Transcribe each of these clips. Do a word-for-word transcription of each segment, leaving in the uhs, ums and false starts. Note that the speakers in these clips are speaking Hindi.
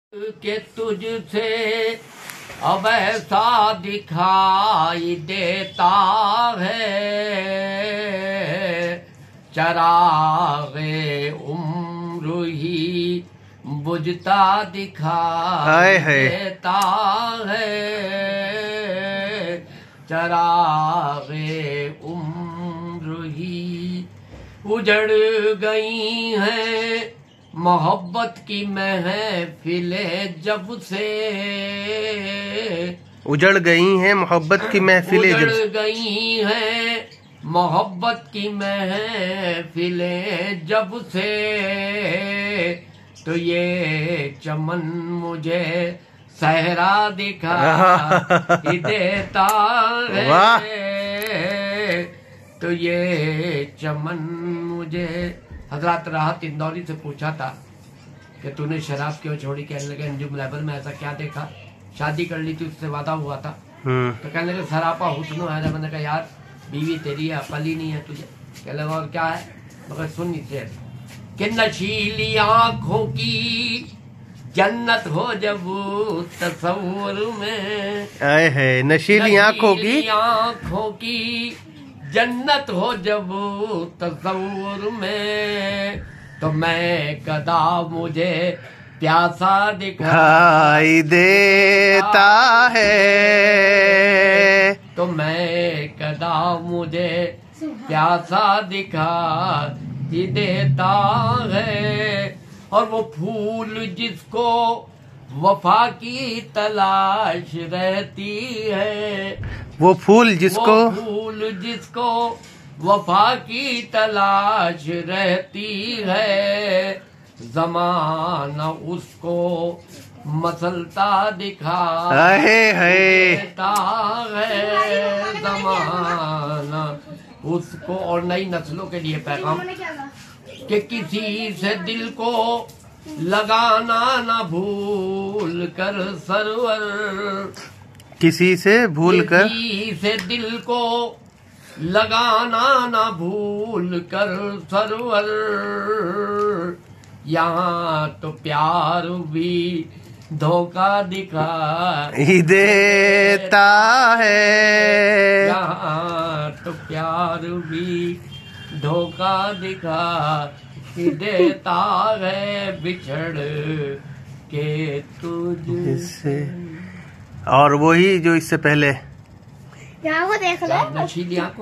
के तुझसे अब ऐसा दिखाई देता है, चरागे उम्र ही बुझता दिखाई देता है, चरागे उम्र ही उजड़ गई हैं मोहब्बत की महफिलें जब से, उजड़ गई हैं मोहब्बत की महफिलें जब उजड़ गई हैं मोहब्बत की महफिलें जब से, तो ये चमन मुझे सहरा दिखाई देता है, तो ये चमन मुझे। हजरत राहत इंदौरी से पूछा था कि तूने शराब क्यों छोड़ी, कहने लगे अंजुम लेबर में ऐसा क्या देखा, शादी कर ली थी उससे वादा हुआ था, तो कहने लगे सरापा हुस्न है। मैंने कहा यार बीवी तेरी है, अकल ही नहीं है तुझे। कहने लगा और क्या है, मगर सुन इसे कि नशीली आंखों की जन्नत हो जब तस्वुर में, आए है नशीली आंखों की आंखों की जन्नत हो जब तस्वुर में, तो मैं कदा मुझे प्यासा दिखाई देता है, तो मैं कदा मुझे प्यासा दिखाई देता है। और वो फूल जिसको वफा की तलाश रहती है, वो फूल जिसको वो फूल जिसको वफा की तलाश रहती है, ज़माना उसको मसलता दिखाई देता है, ज़माना उसको। और नई नस्लों के लिए पैगाम कि किसी से दिल को लगाना ना भूल कर सरवर, किसी से भूल कर किसी से दिल को लगाना ना भूल कर सरवर, यहाँ तो प्यार भी धोखा दिखाई देता है, यहाँ तो प्यार भी धोखा दिखाई देता है, बिछड़ के तुझसे। और वही जो इससे पहले यहाँ को देख लो, नशीली आंखों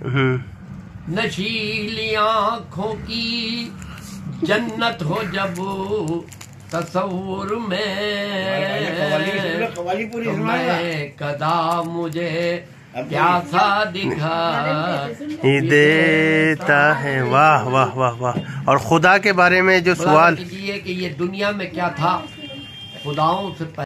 नशीली आंखों की जन्नत हो जब तस्वुर में, तो मैं कदा मुझे प्यासा दिखाई देता है। वाह वाह वाह वाह। और खुदा के बारे में जो सवाल कीजिए कि ये दुनिया में क्या था खुदाओं से